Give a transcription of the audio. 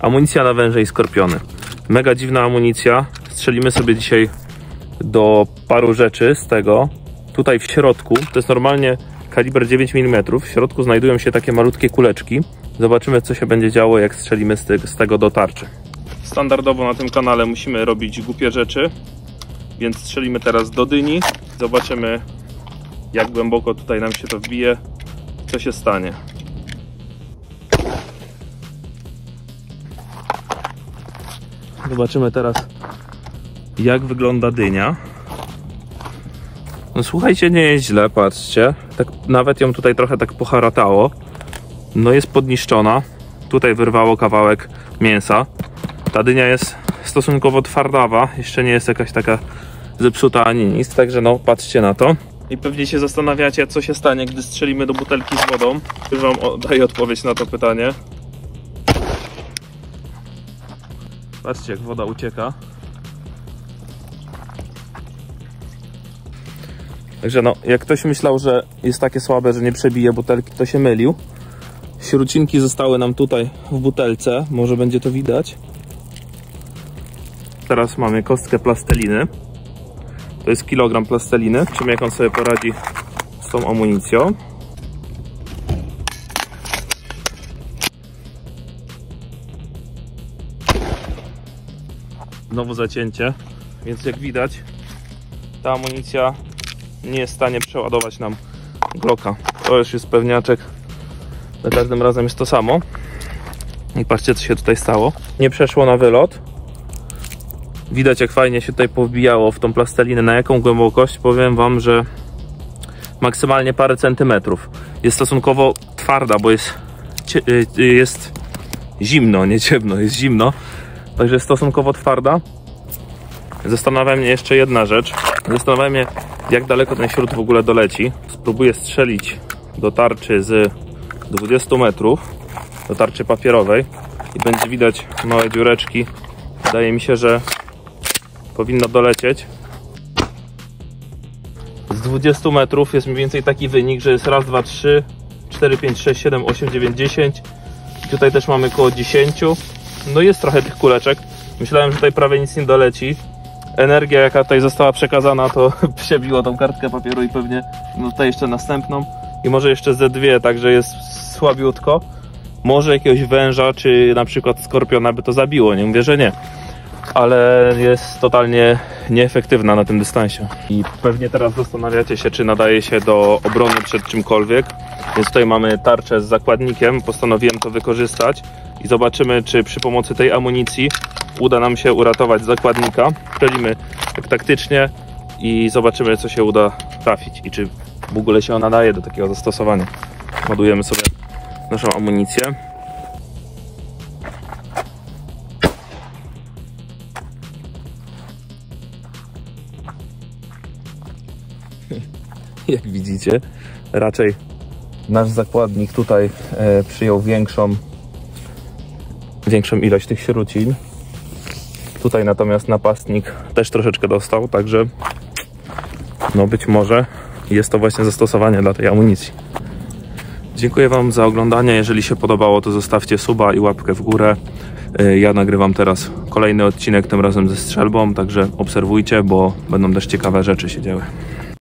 Amunicja na węże i skorpiony. Mega dziwna amunicja. Strzelimy sobie dzisiaj do paru rzeczy z tego. Tutaj w środku, to jest normalnie kaliber 9 mm. W środku znajdują się takie malutkie kuleczki. Zobaczymy, co się będzie działo, jak strzelimy z tego do tarczy. Standardowo na tym kanale musimy robić głupie rzeczy, więc strzelimy teraz do dyni. Zobaczymy, jak głęboko tutaj nam się to wbije, co się stanie. Zobaczymy teraz, jak wygląda dynia. No słuchajcie, nie jest źle, patrzcie. Tak, nawet ją tutaj trochę tak poharatało. No jest podniszczona. Tutaj wyrwało kawałek mięsa. Ta dynia jest stosunkowo twardawa. Jeszcze nie jest jakaś taka zepsuta ani nic. Także no, patrzcie na to. I pewnie się zastanawiacie, co się stanie, gdy strzelimy do butelki z wodą. Już wam daję odpowiedź na to pytanie. Patrzcie, jak woda ucieka. Także no, jak ktoś myślał, że jest takie słabe, że nie przebije butelki, to się mylił. Śrucinki zostały nam tutaj w butelce, może będzie to widać. Teraz mamy kostkę plasteliny. To jest kilogram plasteliny. Zobaczymy, jak on sobie poradzi z tą amunicją. Znowu zacięcie, więc jak widać, ta amunicja nie jest w stanie przeładować nam Glocka. To już jest pewniaczek. Za każdym razem jest to samo. I patrzcie, co się tutaj stało. Nie przeszło na wylot. Widać, jak fajnie się tutaj powbijało w tą plastelinę. Na jaką głębokość? Powiem wam, że maksymalnie parę centymetrów. Jest stosunkowo twarda, bo jest zimno, nie ciemno, jest zimno. Także jest stosunkowo twarda. Zastanawia mnie jeszcze jedna rzecz. Zastanawia mnie, jak daleko ten śrut w ogóle doleci. Spróbuję strzelić do tarczy z 20 metrów, do tarczy papierowej i będzie widać małe dziureczki. Wydaje mi się, że powinno dolecieć. Z 20 metrów jest mniej więcej taki wynik, że jest raz, 2, 3, 4, 5, 6, 7, 8, 9, 10. I tutaj też mamy około 10. No jest trochę tych kuleczek. Myślałem, że tutaj prawie nic nie doleci. Energia, jaka tutaj została przekazana, to przebiło tą kartkę papieru i pewnie no tutaj jeszcze następną. I może jeszcze ze dwie, także jest słabiutko. Może jakiegoś węża, czy na przykład skorpiona by to zabiło, nie mówię, że nie. Ale jest totalnie nieefektywna na tym dystansie. I pewnie teraz zastanawiacie się, czy nadaje się do obrony przed czymkolwiek. Więc tutaj mamy tarczę z zakładnikiem, postanowiłem to wykorzystać. I zobaczymy, czy przy pomocy tej amunicji uda nam się uratować zakładnika. Strzelimy tak taktycznie i zobaczymy, co się uda trafić i czy w ogóle się ona nadaje do takiego zastosowania. Ładujemy sobie naszą amunicję. Jak widzicie, raczej nasz zakładnik tutaj przyjął większą ilość tych śrucin. Tutaj natomiast napastnik też troszeczkę dostał, także no być może jest to właśnie zastosowanie dla tej amunicji. Dziękuję wam za oglądanie. Jeżeli się podobało, to zostawcie suba i łapkę w górę. Ja nagrywam teraz kolejny odcinek, tym razem ze strzelbą, także obserwujcie, bo będą też ciekawe rzeczy się działy.